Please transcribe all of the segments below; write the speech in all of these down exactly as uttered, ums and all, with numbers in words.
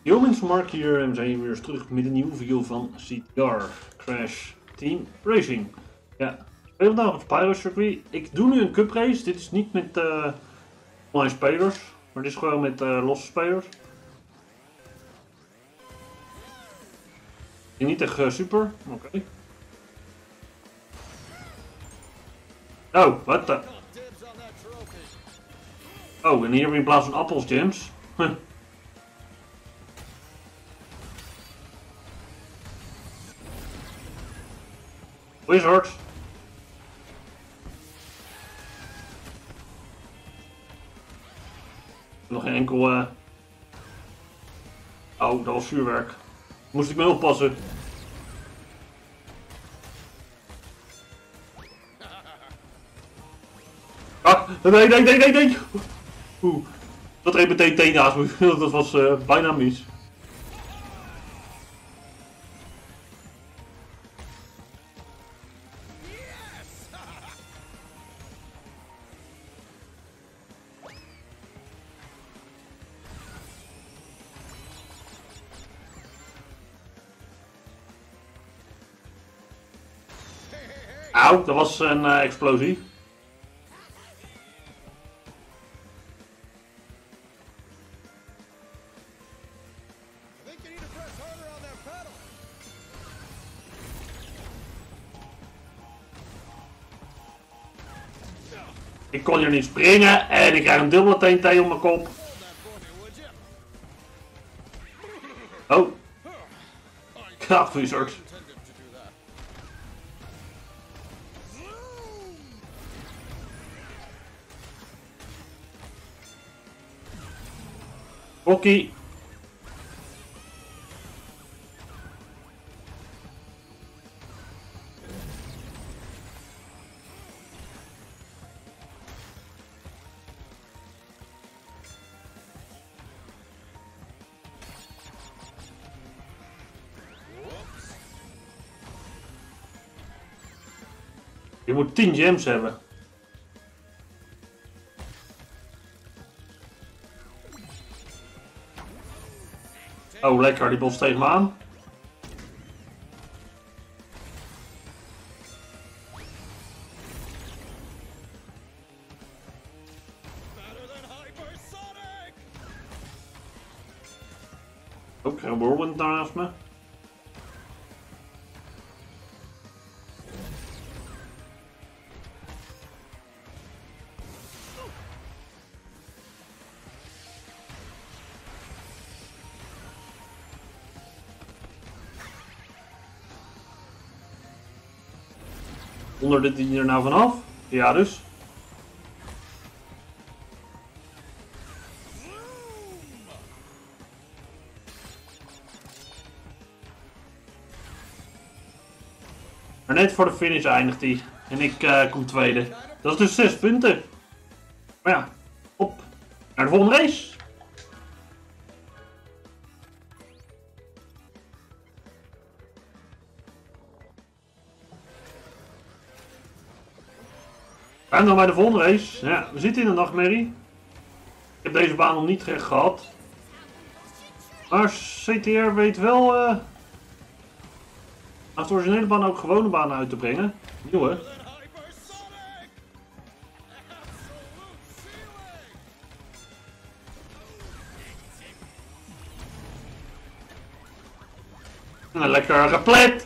Yo mensen, Mark hier en we zijn weer eens terug met een nieuwe video van C T R, Crash Team Racing. Ja, ik speel vandaag op het Pyro circuit. Ik doe nu een cup race, dit is niet met uh, online spelers, maar dit is gewoon met uh, losse spelers. En niet echt uh, super, oké. Okay. Oh, wat de... Oh, en hier heb je in plaats van appels gems. Wizard. Nog geen enkel... Uh... Oh, dat was vuurwerk. Moest ik me oppassen. Ah, nee, nee, nee, nee, nee. Oeh, dat reed meteen T naast me. Dat was uh, bijna mis. Auw, dat was een uh, explosie. Ik kon hier niet springen en ik krijg een dubbele T N T op mijn kop. Oh. Kracht wizard. Oké. Je moet tien gems hebben. Oh, lekker, die botst tegen me aan. Oh, ik krijg een whirlwind naast me. Onder die er nou vanaf? Ja, dus. Maar net voor de finish eindigt hij. En ik uh, kom tweede. Dat is dus zes punten. Maar ja, op naar de volgende race. En dan bij de volgende race. Ja, we zitten in de nachtmerrie. Ik heb deze baan nog niet echt gehad. Maar C T R weet wel... Uh, naast de originele baan ook gewone banen uit te brengen. Nieuwe. En lekker geplet.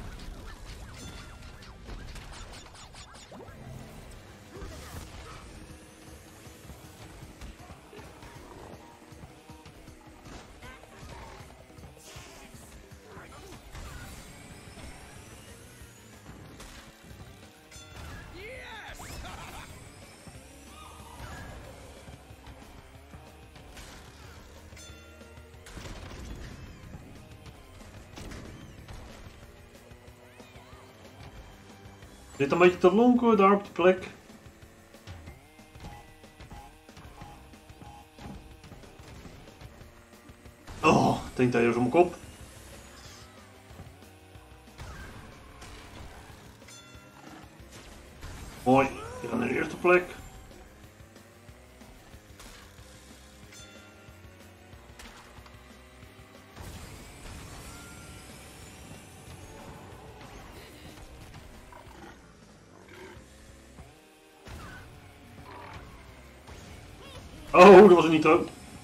Zit een beetje te lonken daar op de plek. Oh, ik denk dat je op mijn kop. Mooi, je gaat naar de eerste plek. Oh, dat was een nitro.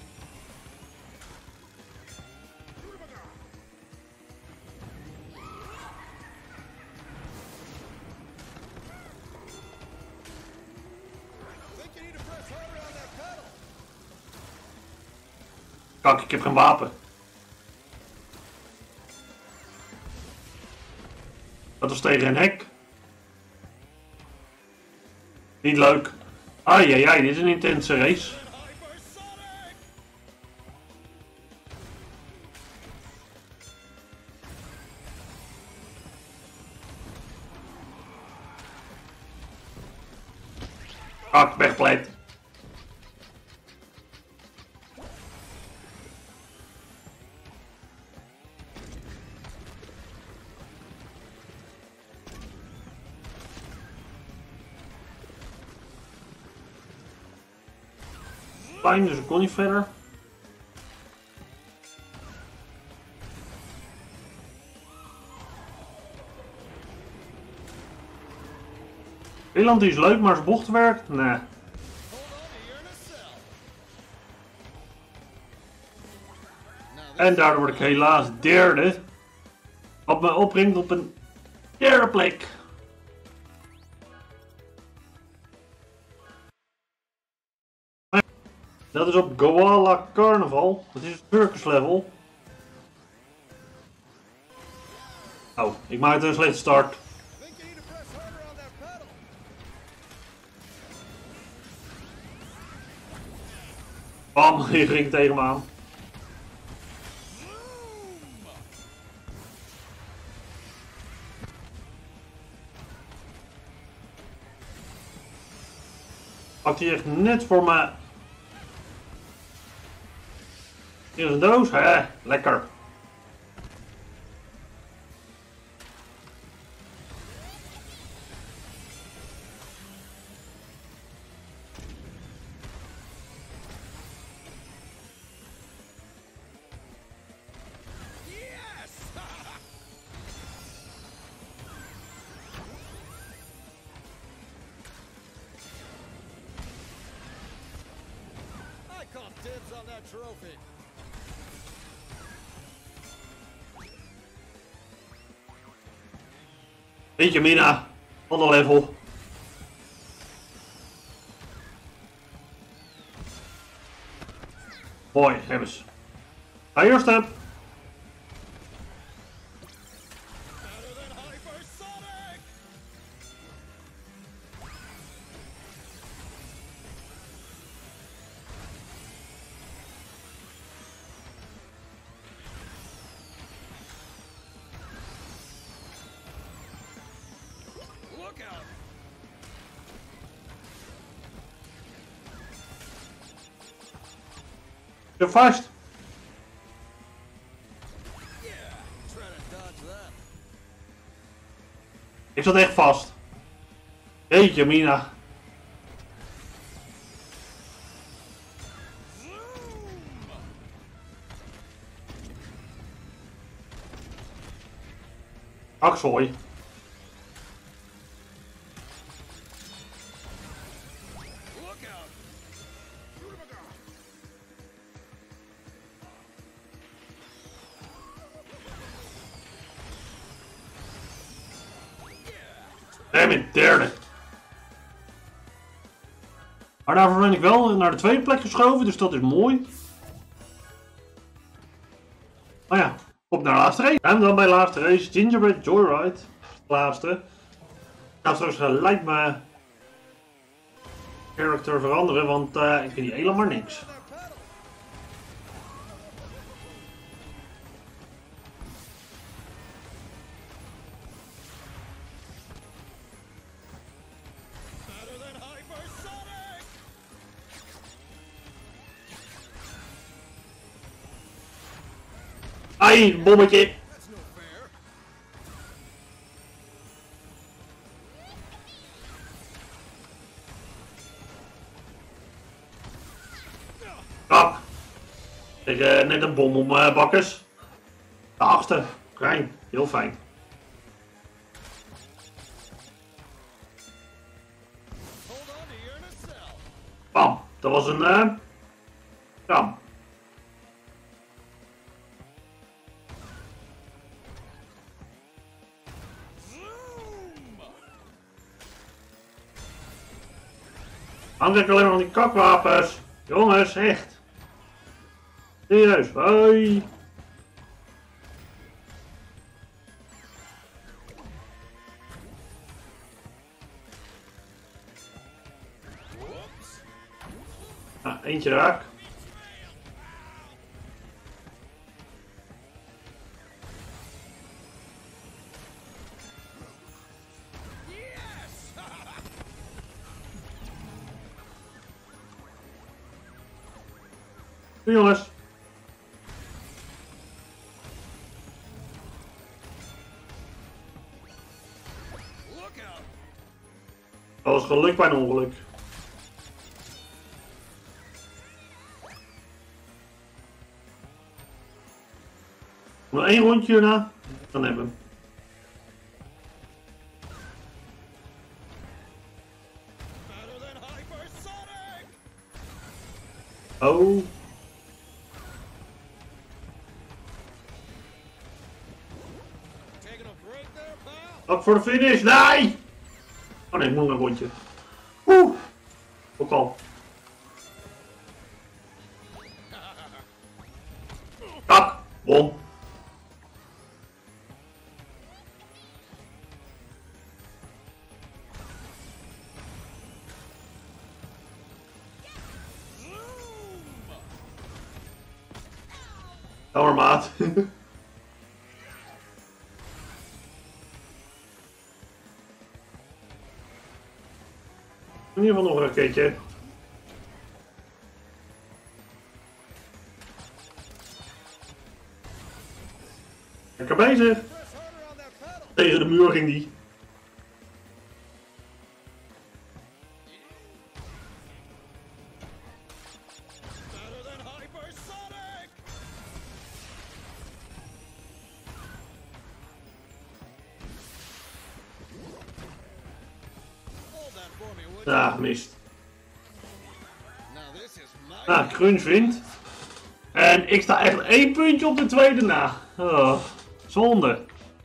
Kak, ik heb geen wapen. Dat was tegen een hek. Niet leuk. Ai, ai, ai, dit is een intense race. Kak, wegpleit. Fijn, dus ik kon niet verder. Nederland is leuk, maar zijn bochtwerk? Nee. En daardoor word ik helaas derde. Wat me opbrengt op een derde plek. Dat is op Goala Carnival. Dat is het circus level. Oh, ik maak een slechte start. Bam, hier ging tegen me aan. Pakt hij echt net voor me. Hier is een doos, hè? Lekker. Dibs on that trophy. Eentje Mina, ander level. Mooi, hebben ze. Ga eerst hem. Zit vast. Ik zat echt vast. Jeetje Mina. Akzooi. En mijn derde. Maar daarvoor ben ik wel naar de tweede plek geschoven, dus dat is mooi. Maar ja, op naar de laatste race. En dan bij de laatste race, Gingerbread Joyride. De laatste. Nou, straks gelijk mijn character veranderen, want uh, ik vind die helemaal niks. Ai, bommetje! Kap! Ik uh, net een bom om uh, bakkers. De achtste. Klein. Heel fijn. Bam. Dat was een uh, Ja. Anders heb ik alleen maar van die kakwapens. Jongens, echt. Serieus, hoi. Nou, eentje raak. Doei jongens. Dat was geluk bij een ongeluk. Nog één rondje hierna, dan hebben we hem. Oh. Op voor de finish, nee! Oh nee, ik moet nog een rondje. Oeh! Ook al. Tak! Won! Jammer maat. In ieder geval nog een raketje. Lekker bezig. Tegen de muur ging die. Ja, mist. Nou, Crunch wint. En ik sta echt één puntje op de tweede na. Oh, zonde.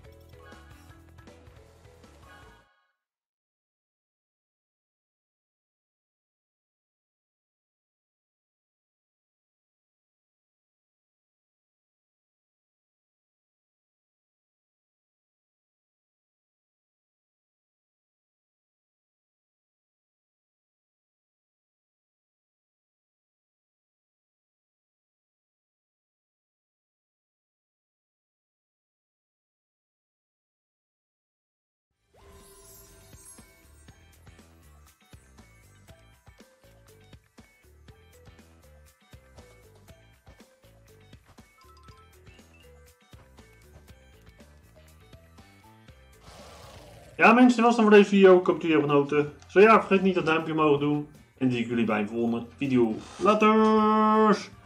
Ja mensen, dat was dan voor deze video. Ik hoop dat jullie hebben genoten. Zo ja, vergeet niet dat duimpje omhoog te doen. En dan zie ik jullie bij een volgende video. Laters!